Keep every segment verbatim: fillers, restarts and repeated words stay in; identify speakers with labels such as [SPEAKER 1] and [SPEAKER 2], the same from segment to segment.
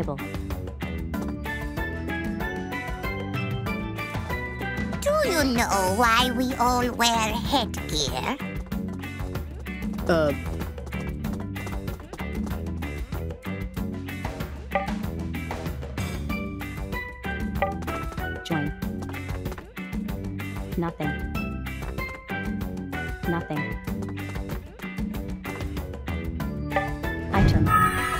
[SPEAKER 1] Playable.
[SPEAKER 2] Do you know why we all wear headgear?
[SPEAKER 3] Uh...
[SPEAKER 1] Join. Nothing. Nothing. Item.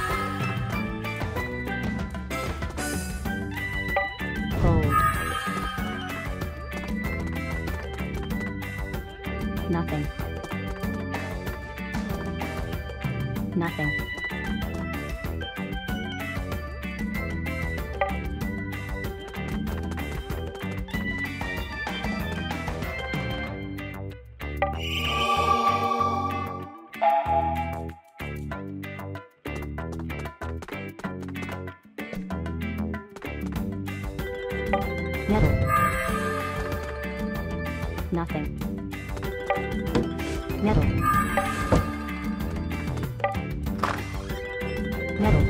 [SPEAKER 1] Hold. Nothing. Nothing. Metal. Nothing. Metal. Metal.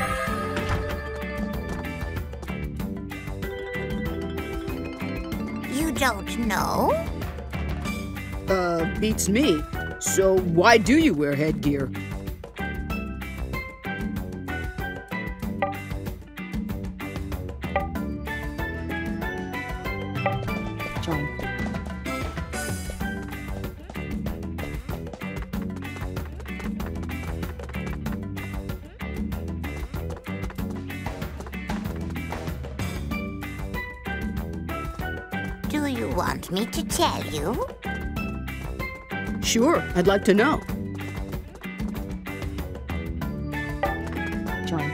[SPEAKER 2] You don't know?
[SPEAKER 3] Uh, beats me. So why do you wear headgear?
[SPEAKER 1] Join.
[SPEAKER 2] Do you want me to tell you?
[SPEAKER 3] Sure, I'd like to know.
[SPEAKER 1] Join.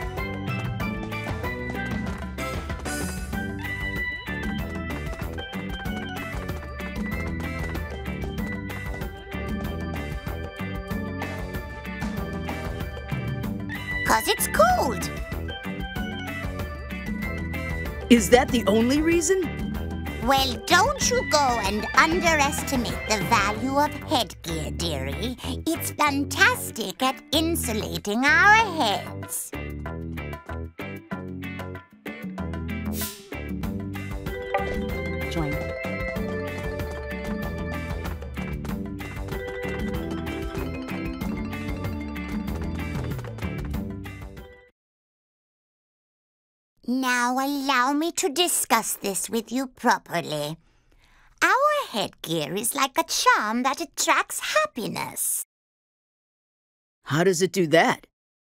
[SPEAKER 2] Cause it's cold.
[SPEAKER 3] Is that the only reason?
[SPEAKER 2] Well, don't you go and underestimate the value of headgear, dearie. It's fantastic at insulating our heads.
[SPEAKER 1] Join.
[SPEAKER 2] Now allow me to discuss this with you properly. Our headgear is like a charm that attracts happiness.
[SPEAKER 3] How does it do that?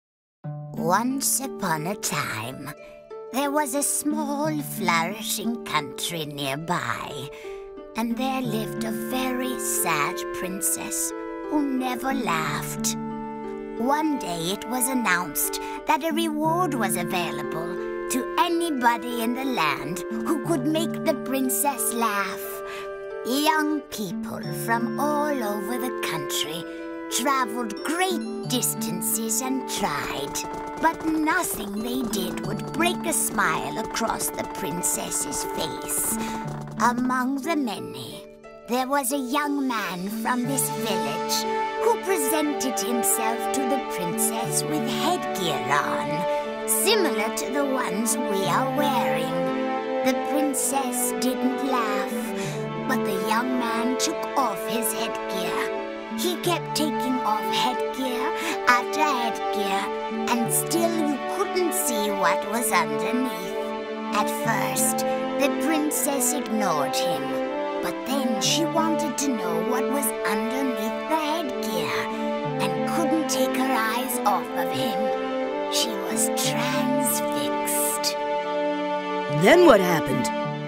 [SPEAKER 2] Once upon a time, there was a small, flourishing country nearby, and there lived a very sad princess who never laughed. One day it was announced that a reward was available to anybody in the land who could make the princess laugh. Young people from all over the country traveled great distances and tried, but nothing they did would break a smile across the princess's face. Among the many, there was a young man from this village who presented himself to the princess with headgear on, similar to the ones we are wearing. The princess didn't laugh, but the young man took off his headgear. He kept taking off headgear after headgear, and still you couldn't see what was underneath. At first, the princess ignored him, but then she wanted to know what was underneath the headgear and couldn't take her eyes off of him. She was transfixed.
[SPEAKER 3] Then what happened?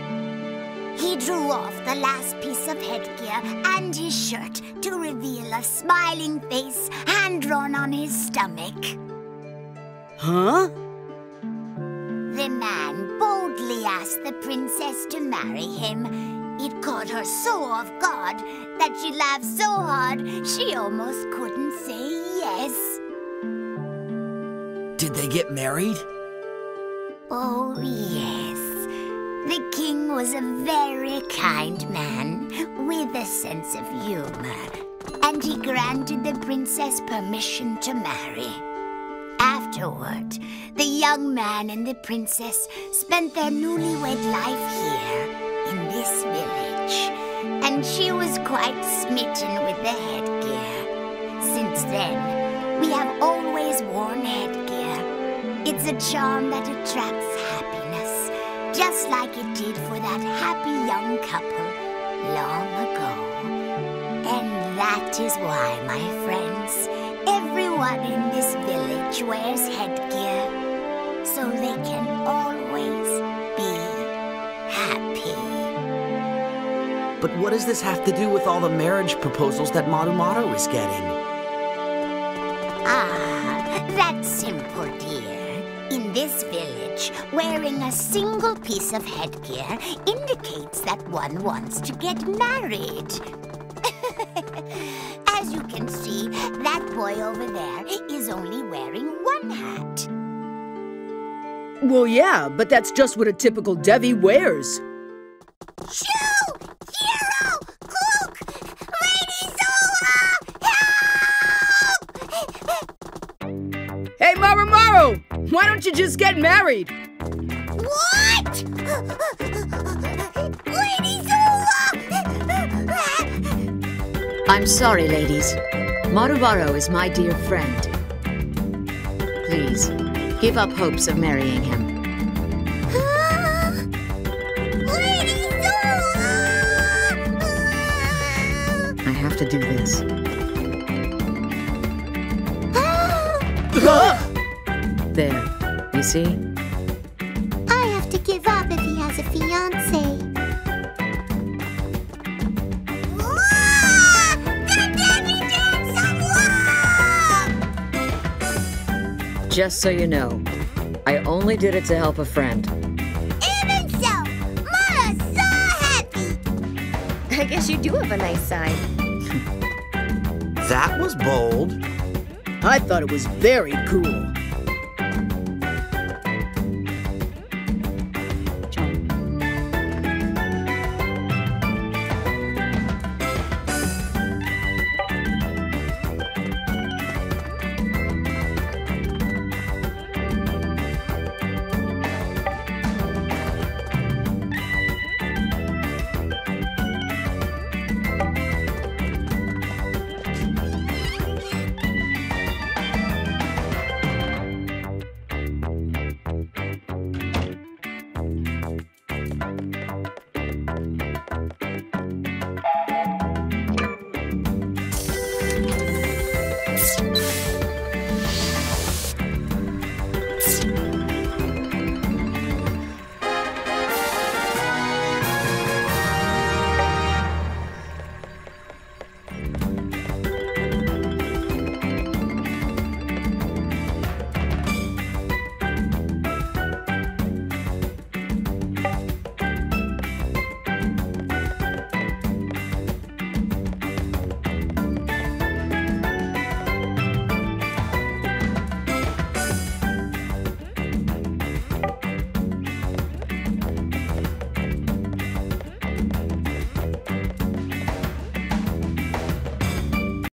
[SPEAKER 2] He drew off the last piece of headgear and his shirt to reveal a smiling face hand-drawn on his stomach.
[SPEAKER 3] Huh?
[SPEAKER 2] The man boldly asked the princess to marry him. It caught her so off guard that she laughed so hard she almost couldn't say yes.
[SPEAKER 4] Did they get married?
[SPEAKER 2] Oh, yes. The king was a very kind man with a sense of humor, and he granted the princess permission to marry. After afterward, the young man and the princess spent their newlywed life here in this village, and she was quite smitten with the headgear. Since then, we have always worn headgear. It's a charm that attracts happiness, just like it did for that happy young couple long ago. And that is why, my friends, everyone in this village wears headgear, so they can always be happy.
[SPEAKER 4] But what does this have to do with all the marriage proposals that Marumaru is getting?
[SPEAKER 2] Ah, that's simple, dear. In this village, wearing a single piece of headgear indicates that one wants to get married. As you can see, that boy over there is only wearing one hat.
[SPEAKER 3] Well, yeah, but that's just what a typical Devi wears.
[SPEAKER 2] Shoo! Hero! Cloak! Lady Zola! Help!
[SPEAKER 3] Hey, Marumaru! Why don't you just get married?
[SPEAKER 2] What? Lady Zola!
[SPEAKER 5] I'm sorry, ladies. Marumaru is my dear friend. Please, give up hopes of marrying him.
[SPEAKER 2] Lady Zola!
[SPEAKER 5] I have to do this. There, you see?
[SPEAKER 2] I have to give up if he has a fiancé.
[SPEAKER 5] Just so you know, I only did it to help a friend.
[SPEAKER 2] Even so, Mara's so happy.
[SPEAKER 6] I guess you do have a nice side.
[SPEAKER 4] That was bold.
[SPEAKER 3] I thought it was very cool.